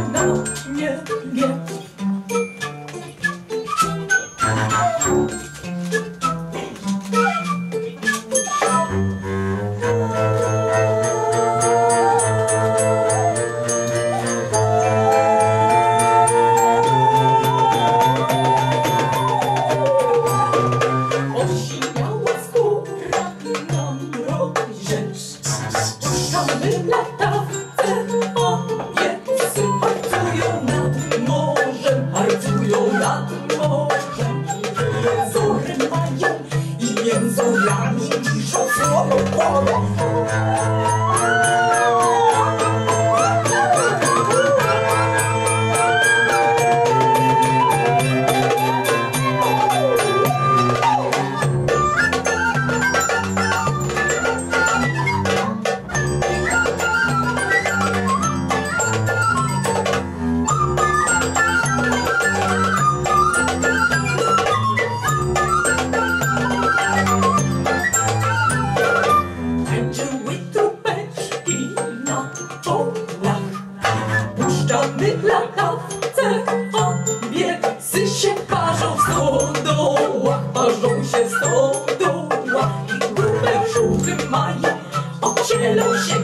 na niebie. Osiwiała skóra nam robi rzecz. Puszczamy latawce, owiece harcują nad morzem, harcują nad morzem. Zory mają i jęzorami ciszą słowo pole. Puszczamy latawce, owiece się parzą w stodołach, parzą się w stodołach i grube brzuchy mają, ocielą się